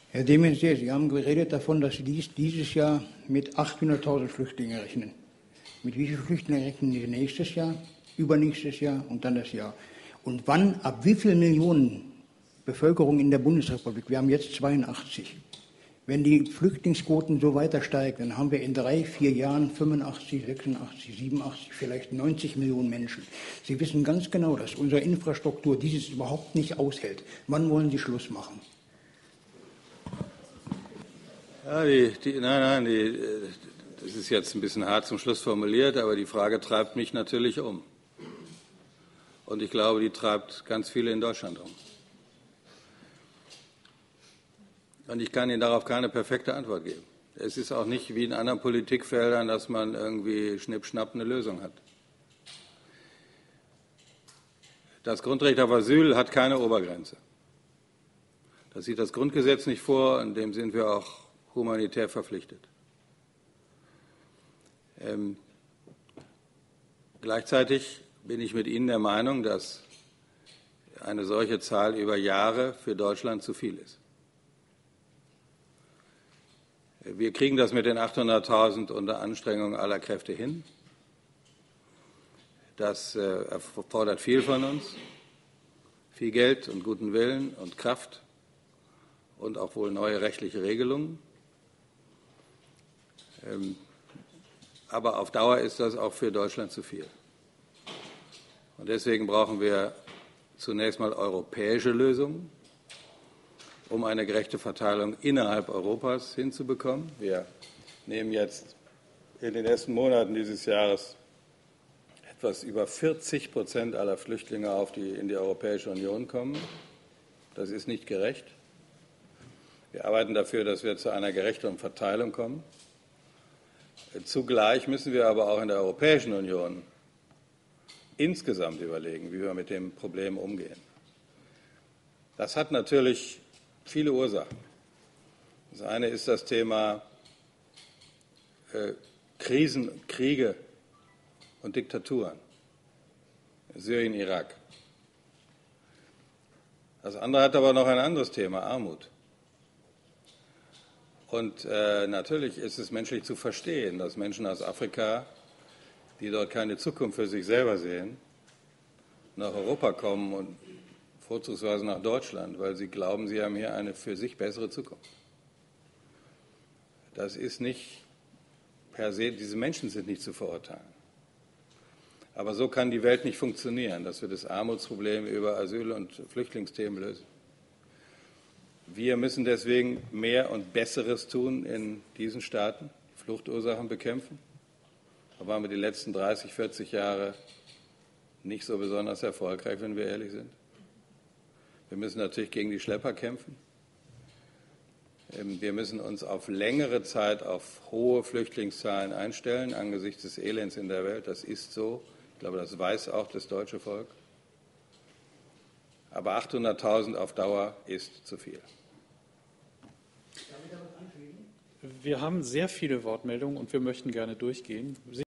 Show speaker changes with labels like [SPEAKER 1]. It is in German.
[SPEAKER 1] Herr de Maizière, Sie haben geredet davon, dass Sie dieses Jahr mit 800.000 Flüchtlingen rechnen. Mit wie vielen Flüchtlingen rechnen Sie nächstes Jahr, übernächstes Jahr und dann das Jahr? Und wann, ab wie vielen Millionen Bevölkerung in der Bundesrepublik? Wir haben jetzt 82. Wenn die Flüchtlingsquoten so weiter steigen, dann haben wir in 3, 4 Jahren 85, 86, 87, vielleicht 90 Millionen Menschen. Sie wissen ganz genau, dass unsere Infrastruktur dieses überhaupt nicht aushält. Wann wollen Sie Schluss machen?
[SPEAKER 2] Ja, das ist jetzt ein bisschen hart zum Schluss formuliert, aber die Frage treibt mich natürlich um. Und ich glaube, die treibt ganz viele in Deutschland um. Und ich kann Ihnen darauf keine perfekte Antwort geben. Es ist auch nicht wie in anderen Politikfeldern, dass man irgendwie schnipp-schnapp eine Lösung hat. Das Grundrecht auf Asyl hat keine Obergrenze. Das sieht das Grundgesetz nicht vor, und dem sind wir auch humanitär verpflichtet. Gleichzeitig bin ich mit Ihnen der Meinung, dass eine solche Zahl über Jahre für Deutschland zu viel ist. Wir kriegen das mit den 800.000 unter Anstrengung aller Kräfte hin. Das erfordert viel von uns, viel Geld und guten Willen und Kraft und auch wohl neue rechtliche Regelungen. Aber auf Dauer ist das auch für Deutschland zu viel. Und deswegen brauchen wir zunächst mal europäische Lösungen, um eine gerechte Verteilung innerhalb Europas hinzubekommen. Wir nehmen jetzt in den ersten Monaten dieses Jahres etwas über 40% aller Flüchtlinge auf, die in die Europäische Union kommen. Das ist nicht gerecht. Wir arbeiten dafür, dass wir zu einer gerechteren Verteilung kommen. Zugleich müssen wir aber auch in der Europäischen Union insgesamt überlegen, wie wir mit dem Problem umgehen. Das hat natürlich viele Ursachen. Das eine ist das Thema Krisen, Kriege und Diktaturen. Syrien, Irak. Das andere hat aber noch ein anderes Thema, Armut. Und natürlich ist es menschlich zu verstehen, dass Menschen aus Afrika, die dort keine Zukunft für sich selber sehen, nach Europa kommen und vorzugsweise nach Deutschland, weil sie glauben, sie haben hier eine für sich bessere Zukunft. Das ist nicht per se, diese Menschen sind nicht zu verurteilen. Aber so kann die Welt nicht funktionieren, dass wir das Armutsproblem über Asyl- und Flüchtlingsthemen lösen. Wir müssen deswegen mehr und Besseres tun in diesen Staaten, Fluchtursachen bekämpfen. Da waren wir die letzten 30, 40 Jahre nicht so besonders erfolgreich, wenn wir ehrlich sind. Wir müssen natürlich gegen die Schlepper kämpfen. Wir müssen uns auf längere Zeit auf hohe Flüchtlingszahlen einstellen, angesichts des Elends in der Welt. Das ist so. Ich glaube, das weiß auch das deutsche Volk. Aber 800.000 auf Dauer ist zu viel.
[SPEAKER 3] Wir haben sehr viele Wortmeldungen und wir möchten gerne durchgehen.